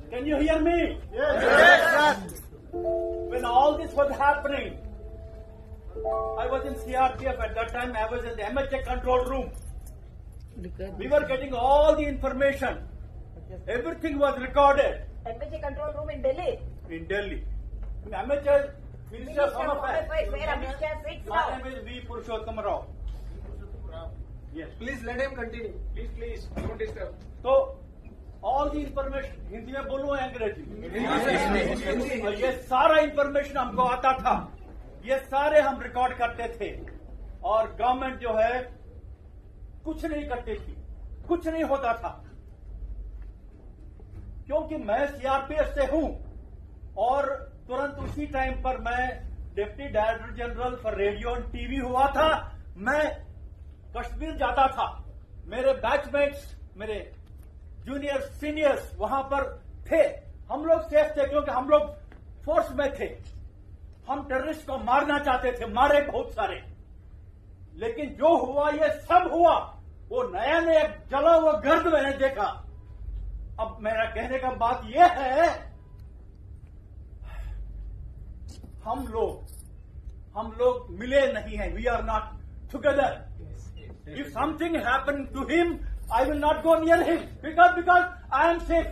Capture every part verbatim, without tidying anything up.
Can you hear me? Yes. Yes. When all this was happening, I was in C R P F at that time. I was in the M H A control room. We were getting all the information. Everything was recorded. M H A control room in Delhi. In Delhi. In M H A, Minister of Home Affairs. Where Amit Shah sits My now. name is V. Purushottam Rao. Yes. Please let him continue. Please, please, don't disturb. तो all the information Hindi में बोलूं या अंग्रेजी? और ये सारा information हमको आता था, ये सारे हम रिकॉर्ड करते थे और गवर्नमेंट जो है कुछ नहीं करती थी, कुछ नहीं होता था क्योंकि मैं सीआरपीएफ से हूं और तुरंत उसी टाइम पर मैं deputy director general for radio and TV हुआ था। मैं कश्मीर जाता था, मेरे बैचमेट्स, मेरे जूनियर सीनियर्स वहां पर थे। हम लोग सेफ थे क्योंकि हम लोग फोर्स में थे। हम टेररिस्ट को मारना चाहते थे, मारे बहुत सारे, लेकिन जो हुआ ये सब हुआ वो नया नया जला हुआ गर्द मैंने देखा। अब मेरा कहने का बात यह है, हम लोग हम लोग मिले नहीं हैं। We are not together. If something happened to him, I will not go near him because because I am safe.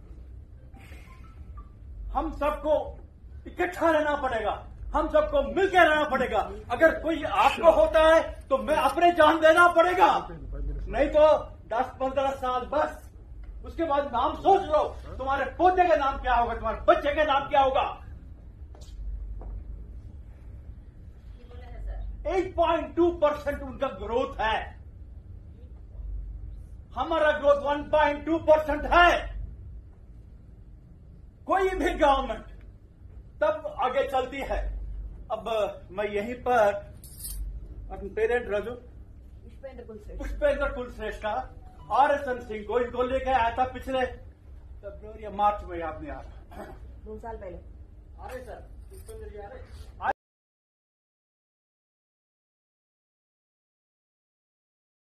हम सबको इकट्ठा रहना पड़ेगा, हम सबको मिलकर रहना पड़ेगा। अगर कोई आपको होता है तो मैं अपने जान देना पड़ेगा, नहीं तो दस पंद्रह साल बस। उसके बाद नाम सोच लो, तुम्हारे पोते का नाम क्या होगा, तुम्हारे बच्चे का नाम क्या होगा। आठ पॉइंट दो परसेंट उनका ग्रोथ है, हमारा ग्रोथ एक पॉइंट दो परसेंट है। कोई भी गवर्नमेंट तब आगे चलती है। अब मैं यहीं पर अपने पेरेंट रजू पुष्पेंद्र कुलश्रेष्ठ पुष्पेंद्र कुलश्रेष्ठ का आर एस एन सिंह को इनको लेकर आया था पिछले फरवरी या मार्च में, याद नहीं आ रहा, दो साल पहले। अरे सर पुष्पेंद्र जी आ रहे